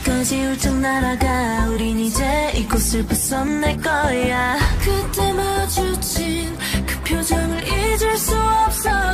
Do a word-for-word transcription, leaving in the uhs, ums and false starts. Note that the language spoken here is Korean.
하늘까지 훌쩍 날아가. 우린 이제 이곳을 벗어날 거야. 그때 마주친 그 표정을 잊을 수 없어.